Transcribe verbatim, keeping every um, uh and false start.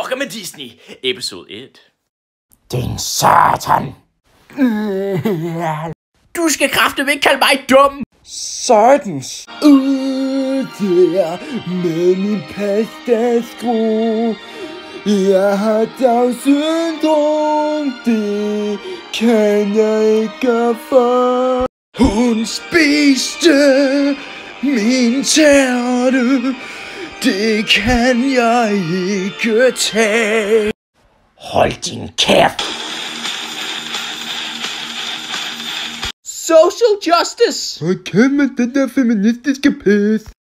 pokker med Disney, episode et. Din satan. Du skal kraftedeme ikke kalde mig dum. Satans. Ud der med min pastaskru. Jeg har Down-syndrom, det kan jeg ikke få. Hun spiste min tærte, det kan jeg ikke tage. Hold din kæft. Social justice. Hvor kan man den der feministiske pis?